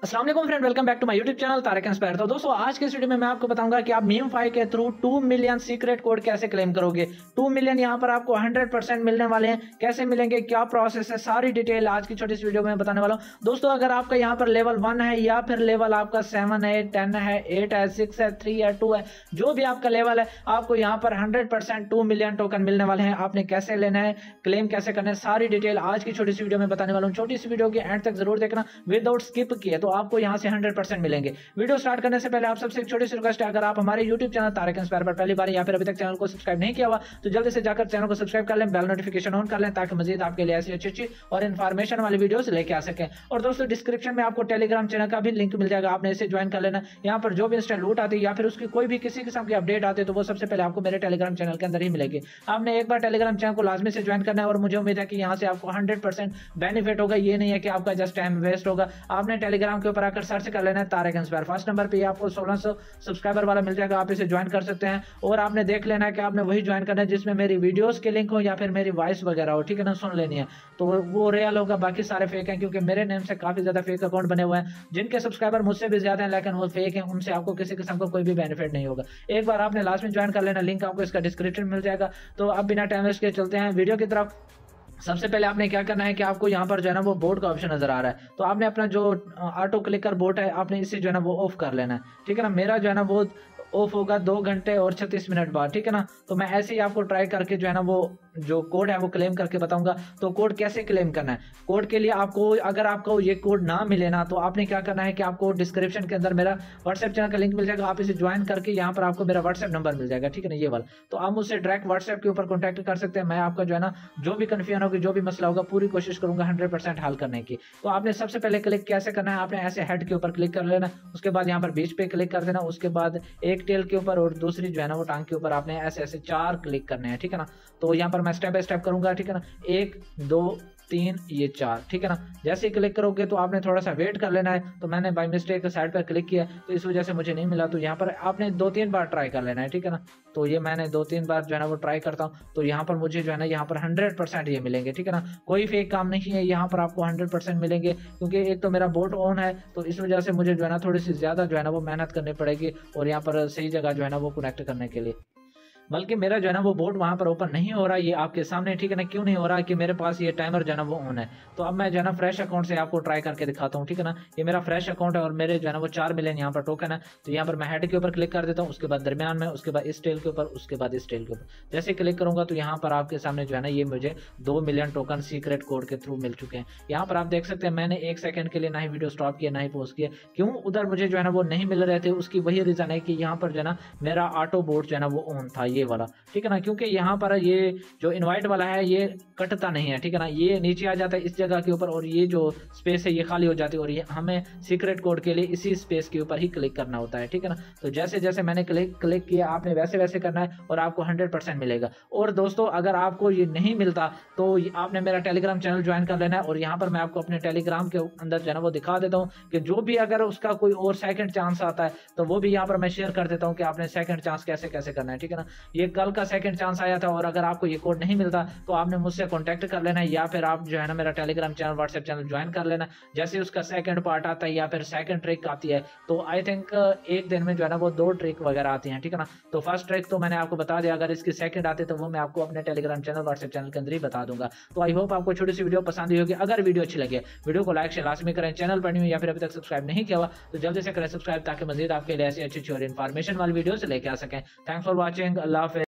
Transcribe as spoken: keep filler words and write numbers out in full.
अस्सलाम वालेकुम friend, welcome back to my YouTube channel Tariq Inspire. तो दोस्तों आज के इस वीडियो में मैं आपको बताऊंगा कि आप मीम फाइव के through two million secret code कैसे क्लेम करोगे। टू मिलियन यहां पर आपको हंड्रेड परसेंट मिलने वाले हैं। कैसे मिलेंगे, क्या प्रोसेस है, सारी डिटेल आज की छोटी सी वीडियो में बताने वाला हूं। दोस्तों अगर आपका यहां पर लेवल वन है या फिर लेवल आपका सेवन है, टेन है, एट है, सिक्स है, थ्री है, टू है, जो भी आपका लेवल है, आपको यहाँ पर hundred percent two million token मिलने वाले हैं। आपने कैसे लेना है, क्लेम कैसे करना है, सारी डिटेल आज की छोटी सी वीडियो में बताने वाला हूँ। छोटी सी वीडियो के एंड तक जरूर देखना विदाउट स्किप किए, तो आपको यहाँ से हंड्रेड परसेंट मिलेंगे। वीडियो स्टार्ट करने से पहले आप सबसे एक छोटी सी रिक्वेस्ट है, अगर आप हमारे यूट्यूब चैनल तारिक इंस्पायर पर पहली बार या फिर अभी तक चैनल को सब्सक्राइब नहीं किया हुआ तो जल्दी से जाकर चैनल को सब्सक्राइब कर लें, बेल नोटिफिकेशन ऑन कर लें ताकि मजीद आपके लिए ऐसी अच्छी अच्छी और इन्फॉर्मेशन वाली वीडियोस लेके आ सकें। और दोस्तों डिस्क्रिप्शन में आपको टेलीग्राम चैनल का भी लिंक मिल जाएगा, आपने इसे ज्वाइन कर लेना। यहाँ पर जो भी इंस्टेंट लूट आती है या फिर उसकी कोई भी किसी किस्म की अपडेट आती है तो वो सबसे पहले आपको मेरे टेलीग्राम चैनल के अंदर ही मिलेगी। आपने एक बार टेलीग्राम चैनल को लाजमी से ज्वाइन करना है और मुझे उम्मीद है कि यहाँ से आपको हंड्रेड परसेंट बेनिफिट होगा। ये नहीं है कि आपका जस्ट टाइम वेस्ट होगा। आपने टेलीग्राम के ऊपर आकर सर्च कर लेना है तारिक इंस्पायर, फर्स्ट नंबर पे आपको सोलह सौ सब्सक्राइबर वाला मिल जाएगा, आप इसे ज्वाइन कर सकते हैं। और आपने देख लेना है कि आपने वही ज्वाइन करना है जिसमें मेरी वीडियोस के लिंक हो या फिर मेरी वॉइस वगैरह हो, ठीक है ना, सुन लेनी है तो वो रियल होगा, बाकी सारे फेक हैं। क्योंकि मेरे नेम से काफी ज्यादा फेक अकाउंट बने हुए हैं जिनके सब्सक्राइबर मुझसे भी ज्यादा हैं लेकिन वो फेक हैं, उनसे आपको किसी किस्म का कोई भी बेनिफिट नहीं होगा। एक बार आपने लास्ट में ज्वाइन कर लेना, लिंक आपको इसका डिस्क्रिप्शन मिल जाएगा। तो अब बिना टाइम वेस्ट के चलते हैं वीडियो की तरफ। सबसे पहले आपने क्या करना है कि आपको यहाँ पर जो है ना वो बोर्ड का ऑप्शन नजर आ रहा है, तो आपने अपना जो ऑटो क्लिकर बोर्ड है आपने इसे जो है ना वो ऑफ कर लेना है, ठीक है ना। मेरा जो है ना वो ऑफ होगा दो घंटे और छत्तीस मिनट बाद, ठीक है ना। तो मैं ऐसे ही आपको ट्राई करके जो है ना वो जो कोड है वो क्लेम करके बताऊंगा। तो कोड कैसे क्लेम करना है, कोड के लिए आपको अगर आपको ये कोड ना मिले ना तो आपने क्या करना है कि आपको डिस्क्रिप्शन के अंदर मेरा व्हाट्सएप चैनल का लिंक मिल जाएगा, आप इसे ज्वाइन करके यहाँ पर आपको मेरा व्हाट्सएप नंबर मिल जाएगा, ठीक है ना, ये वाला। तो आप मुझसे डायरेक्ट व्हाट्सएप के ऊपर कॉन्टैक्ट कर सकते हैं। मैं आपका जो है ना जो भी कंफ्यूजन होगी, जो भी मसला होगा, पूरी कोशिश करूंगा हंड्रेड परसेंट हल करने की। तो आपने सबसे पहले क्लिक कैसे करना है, आपने ऐसे हेड के ऊपर क्लिक कर लेना, उसके बाद यहाँ पर बीच पे क्लिक कर देना, उसके बाद एक टेल के ऊपर और दूसरी जो है ना वो टांग के ऊपर आपने ऐसे ऐसे चार क्लिक करने हैं, ठीक है ना। तो यहाँ पर मैं स्टेप बाय स्टेप करूंगा, ठीक है ना, एक दो तीन ये चार, ठीक है ना। जैसे ही क्लिक करोगे तो आपने थोड़ा सा वेट कर लेना है। तो मैंने बाय मिस्टेक साइड पर क्लिक किया तो इस वजह से मुझे नहीं मिला, तो यहाँ पर आपने दो तीन बार ट्राई कर लेना है, ठीक है ना। तो ये मैंने दो तीन बार जो है ना वो ट्राई करता हूँ, तो यहाँ पर मुझे जो है ना यहाँ पर हंड्रेड परसेंट ये मिलेंगे, ठीक है ना। कोई फेक काम नहीं है, यहाँ पर आपको हंड्रेड परसेंट मिलेंगे। क्योंकि एक तो मेरा बोट ऑन है तो इस वजह से मुझे जो है ना थोड़ी सी ज्यादा जो है ना वो मेहनत करनी पड़ेगी और यहाँ पर सही जगह जो है ना वो कनेक्ट करने के लिए। बल्कि मेरा जो है ना वो बोर्ड वहां पर ओपन नहीं हो रहा, ये आपके सामने, ठीक है ना। क्यों नहीं हो रहा कि मेरे पास ये टाइमर जो है ना वो ऑन है। तो अब मैं जो है ना फ्रेश अकाउंट से आपको ट्राई करके दिखाता हूँ, ठीक है ना। ये मेरा फ्रेश अकाउंट है और मेरे जो है ना वो चार मिलियन यहाँ पर टोकन है। तो यहाँ पर मैं हेड के ऊपर क्लिक कर देता हूँ, उसके बाद दरमियान में, उसके बाद इस टेल के ऊपर, उसके बाद इस टेल के ऊपर जैसे क्लिक करूंगा तो यहाँ पर आपके सामने जो है ना ये मुझे दो मिलियन टोकन सीक्रेट कोड के थ्रू मिल चुके हैं। यहाँ पर आप देख सकते हैं मैंने एक सेकंड के लिए ना ही वीडियो स्टॉप किया ना ही पोस्ट किया। क्यों उधर मुझे जो है ना वो नहीं मिल रहे थे, उसकी वही रीजन है कि यहाँ पर जो है ना मेरा ऑटो बोर्ड जो है ना वो ऑन था, ये वाला, ठीक है ना। क्योंकि यहाँ पर ये जो इनवाइट वाला है ये कटता नहीं है, ठीक है ना। ये नीचे आ जाता है इस जगह के ऊपर और ये जो स्पेस है ये खाली हो जाती है और ये हमें सीक्रेट कोड के लिए इसी स्पेस के ऊपर ही क्लिक करना होता है, ठीक है ना। तो जैसे जैसे मैंने क्लिक क्लिक किया आपने वैसे वैसे करना है और आपको हंड्रेड परसेंट मिलेगा। और दोस्तों अगर आपको ये नहीं मिलता तो आपने मेरा टेलीग्राम चैनल ज्वाइन कर लेना है और यहाँ पर मैं आपको अपने टेलीग्राम के अंदर जो है ना वो दिखा देता हूँ कि जो भी अगर उसका कोई और सेकंड चांस आता है तो वो भी यहाँ पर मैं शेयर कर देता हूँ कि आपने सेकंड चांस कैसे कैसे करना है, ठीक है ना। ये कल का सेकंड चांस आया था और अगर आपको ये कोड नहीं मिलता तो आपने मुझसे कांटेक्ट कर लेना है या फिर आप जो है ना मेरा Telegram channel WhatsApp channel join कर लेना। जैसे उसका सेकंड पार्ट आता है या फिर सेकंड ट्रिक आती है तो आई थिंक एक दिन में जो है ना वो दो ट्रिक वगैरह आती हैं, ठीक है ना। तो फर्स्ट ट्रिक तो मैंने आपको बता दिया, अगर इसकी सेकंड आती तो वो मैं आपको अपने टेलीग्राम चैनल व्हाट्सएप चैनल के अंदर ही बता दूंगा। तो आई होप आपको छोटी सी वीडियो पसंद आई होगी। अगर वीडियो अच्छी लगे वीडियो को लाइक शेयर लाजमी करें, चैनल पर न्यू या फिर अभी तक सब्सक्राइब नहीं किया हुआ तो जल्दी से करें सब्सक्राइब ताकि मजीद आपके लिए ऐसी अच्छी अच्छी और इन्फॉर्मेशन वाली वीडियो से लेके आ सकें। थैंक्स फॉर वॉचिंग, अल्लाह हाफिज़।